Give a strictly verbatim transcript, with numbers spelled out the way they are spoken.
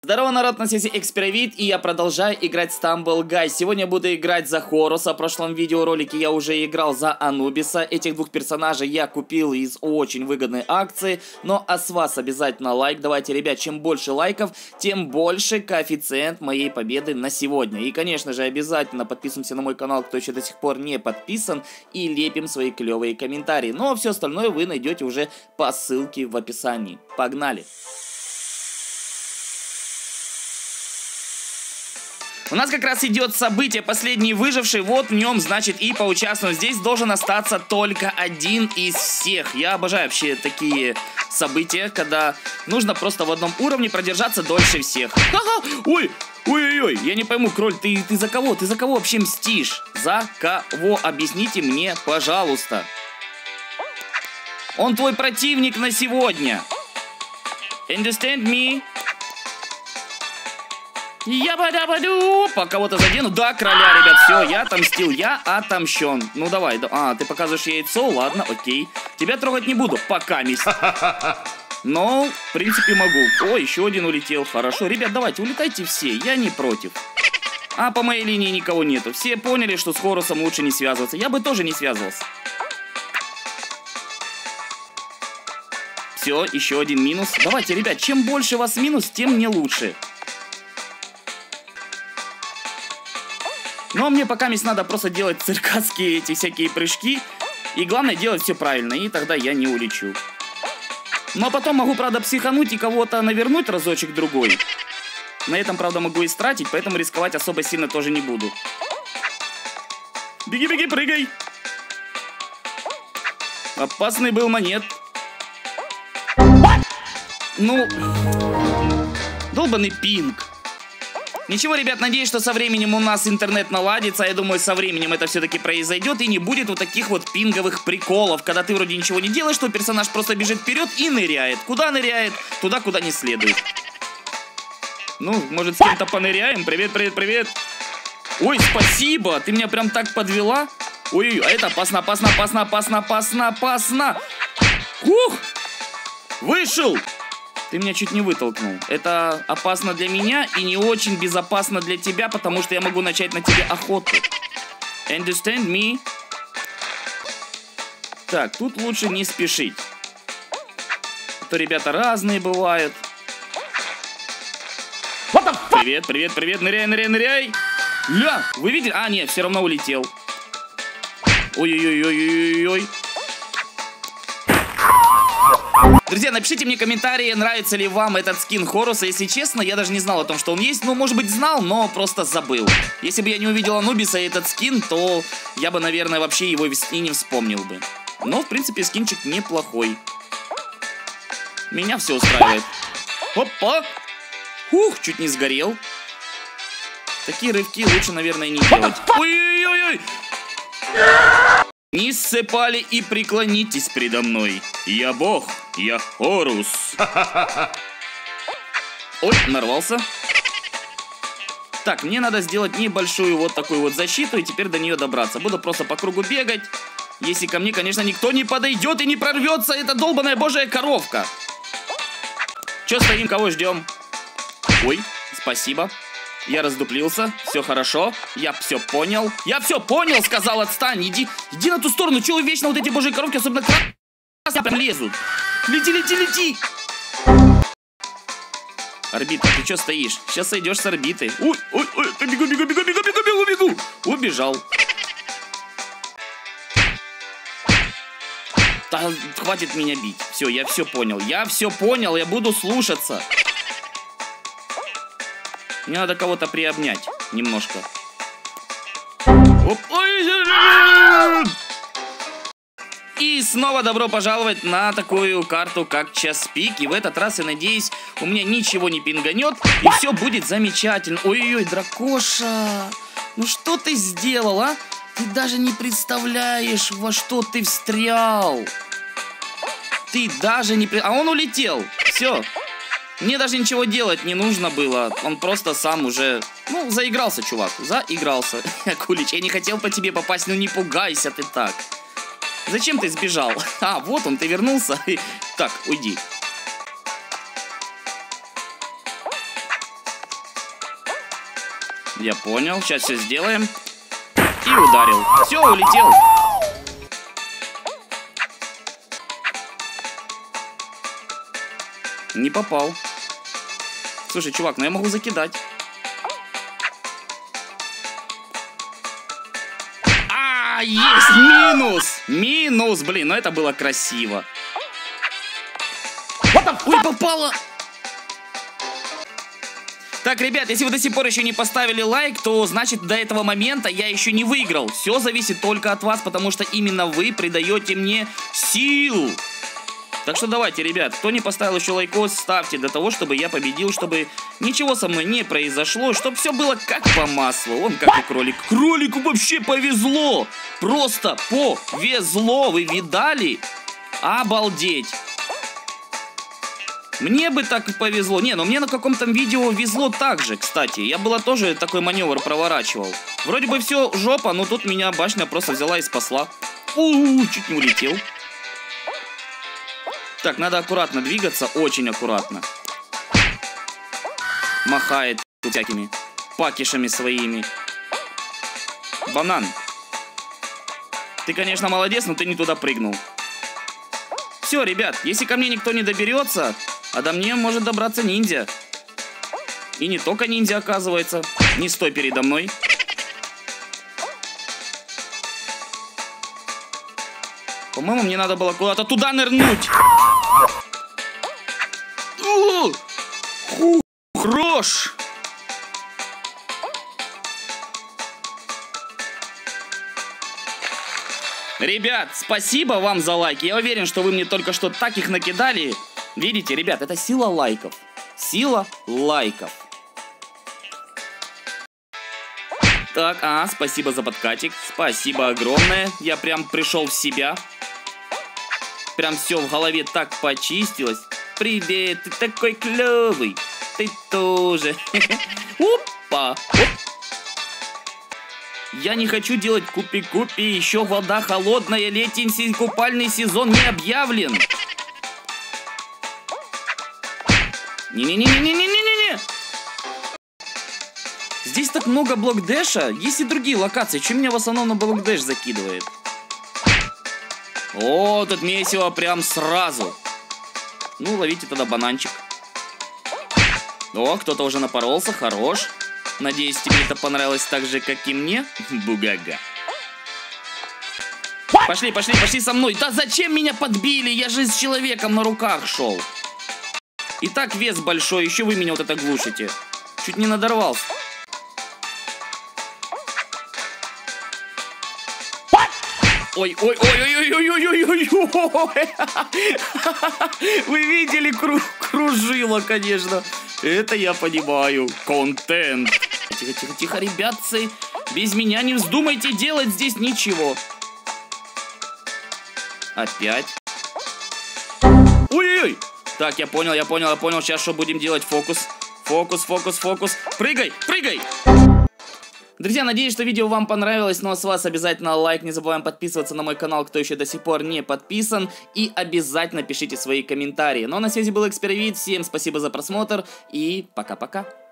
Здорово, народ, на связи Экспиравит, и я продолжаю играть Stumble Guys. Сегодня я буду играть за Хоруса. В прошлом видеоролике я уже играл за Анубиса. Этих двух персонажей я купил из очень выгодной акции. Но а с вас обязательно лайк. Давайте, ребят, чем больше лайков, тем больше коэффициент моей победы на сегодня. И, конечно же, обязательно подписываемся на мой канал, кто еще до сих пор не подписан. И лепим свои клевые комментарии. Ну а все остальное вы найдете уже по ссылке в описании. Погнали! У нас как раз идет событие «Последний выживший», вот в нем, значит, и поучаствовать. Здесь должен остаться только один из всех. Я обожаю вообще такие события, когда нужно просто в одном уровне продержаться дольше всех. Ха-ха! Ой! Ой-ой-ой, я не пойму, Кроль, ты, ты за кого? Ты за кого вообще мстишь? За кого? Объясните мне, пожалуйста. Он твой противник на сегодня. Understand me? Я-ба-да-ба-ду! По кого-то задену. Да, короля, ребят, все, я отомстил, я отомщен. Ну давай, да. А, ты показываешь яйцо, ладно, окей. Тебя трогать не буду, пока мисс. Но, в принципе, могу. О, еще один улетел, хорошо. Ребят, давайте, улетайте все, я не против. А по моей линии никого нету. Все поняли, что с Хорусом лучше не связываться. Я бы тоже не связывался. Все, еще один минус. Давайте, ребят, чем больше у вас минус, тем мне лучше. Но мне пока надо просто делать циркадские эти всякие прыжки. И главное делать все правильно, и тогда я не улечу. Но потом могу, правда, психануть и кого-то навернуть разочек-другой. На этом, правда, могу и стратить, поэтому рисковать особо сильно тоже не буду. Беги-беги, прыгай! Опасный был монет. Ну, долбаный пинг. Ничего, ребят, надеюсь, что со временем у нас интернет наладится. Я думаю, со временем это все-таки произойдет. И не будет вот таких вот пинговых приколов, когда ты вроде ничего не делаешь, что персонаж просто бежит вперед и ныряет. Куда ныряет? Туда, куда не следует. Ну, может, с кем-то поныряем? Привет, привет, привет. Ой, спасибо. Ты меня прям так подвела. Ой, а это опасно, опасно, опасно, опасно, опасно, опасно. Ух! Вышел! Ты меня чуть не вытолкнул. Это опасно для меня и не очень безопасно для тебя, потому что я могу начать на тебе охоту. Understand me? Так, тут лучше не спешить. А то ребята разные бывают. Привет, привет, привет, ныряй, ныряй, ныряй. Ля, вы видели? А, нет, все равно улетел. Ой-ой-ой-ой-ой-ой. Друзья, напишите мне комментарии, нравится ли вам этот скин Хоруса. Если честно, я даже не знал о том, что он есть. Ну, может быть, знал, но просто забыл. Если бы я не увидел Анубиса и этот скин, то я бы, наверное, вообще его и не вспомнил бы. Но, в принципе, скинчик неплохой. Меня все устраивает. Опа! Ух, чуть не сгорел. Такие рывки лучше, наверное, не делать. Ой-ой-ой-ой! Не ссыпали и преклонитесь предо мной. Я бог, я Хорус. Ой, нарвался. Так, мне надо сделать небольшую вот такую вот защиту, и теперь до нее добраться. Буду просто по кругу бегать. Если ко мне, конечно, никто не подойдет и не прорвется, это долбаная божья коровка. Че стоим, кого ждем? Ой, спасибо. Я раздуплился, все хорошо, я все понял. Я все понял, сказал, отстань, иди, иди на ту сторону, чего вечно вот эти божьи коровки, особенно красные, прям лезут. Лети, лети, лети. Орбита, ты что стоишь? Сейчас сойдешь с орбиты. Ой, ой, ой, бегу, бегу, бегу, бегу, бегу, бегу, бегу. Убежал. Да, хватит меня бить. Все, я все понял, я все понял, я буду слушаться. Мне надо кого-то приобнять немножко. Оп. И снова добро пожаловать на такую карту, как Час Пик. И в этот раз, я надеюсь, у меня ничего не пинганет, и все будет замечательно. Ой-ой-ой, дракоша, ну что ты сделал, а? Ты даже не представляешь, во что ты встрял. Ты даже не... А он улетел. Все. Мне даже ничего делать не нужно было. Он просто сам уже... Ну, заигрался, чувак. Заигрался. Кулич, я не хотел по тебе попасть. Ну, не пугайся ты так. Зачем ты сбежал? А, вот он, ты вернулся. Так, уйди. Я понял, сейчас все сделаем. И ударил. Все, улетел. Не попал. Слушай, чувак, ну я могу закидать. А, есть! Минус! Минус! Блин, ну это было красиво. Ой, попало! Так, ребят, если вы до сих пор еще не поставили лайк, то значит до этого момента я еще не выиграл. Все зависит только от вас, потому что именно вы придаете мне сил. Так что давайте, ребят, кто не поставил еще лайкос, ставьте для того, чтобы я победил, чтобы ничего со мной не произошло, чтобы все было как по маслу. Он как и кролик. Кролику вообще повезло. Просто повезло. Вы видали? Обалдеть. Мне бы так повезло. Не, но мне на каком-то видео везло так же, кстати. Я было тоже такой маневр проворачивал. Вроде бы все жопа, но тут меня башня просто взяла и спасла. У-у-у, чуть не улетел. Так, надо аккуратно двигаться, очень аккуратно. Махает тут всякими пакишами своими. Банан. Ты, конечно, молодец, но ты не туда прыгнул. Все, ребят, если ко мне никто не доберется, а до мне может добраться ниндзя. И не только ниндзя, оказывается. Не стой передо мной. По-моему, мне надо было куда-то туда нырнуть. О! Ху, хорош. Ребят, спасибо вам за лайки. Я уверен, что вы мне только что так их накидали. Видите, ребят, это сила лайков. Сила лайков. Так, а, спасибо за подкатик. Спасибо огромное. Я прям пришел в себя. Прям все в голове так почистилось. Привет, ты такой клевый. Ты тоже. Опа. Оп. Я не хочу делать купи-купи. Еще вода холодная. Летний купальный сезон не объявлен. Не-не-не-не-не-не-не-не. Здесь так много блокдэша. Есть и другие локации. Чем меня в основном на блокдэш закидывает? О, тут месиво прям сразу. Ну, ловите тогда бананчик. О, кто-то уже напоролся. Хорош. Надеюсь, тебе это понравилось так же, как и мне. Бугага. Пошли, пошли, пошли со мной. Да зачем меня подбили? Я же с человеком на руках шел. И так вес большой. Еще вы меня вот это глушите. Чуть не надорвался. Ой, ой, ой, ой, ой, ой, ой, ой, ой. Вы видели, кру кружило, конечно. Это я понимаю. Контент. Тихо, тихо, тихо, ребятцы. Без меня не вздумайте делать здесь ничего. Опять. Ой-ой-ой. Так, я понял, я понял, я понял. Сейчас что будем делать? Фокус. Фокус, фокус, фокус. Прыгай, прыгай. Друзья, надеюсь, что видео вам понравилось, но с вас обязательно лайк, не забываем подписываться на мой канал, кто еще до сих пор не подписан, и обязательно пишите свои комментарии. Ну а на связи был Экспервид, всем спасибо за просмотр и пока-пока.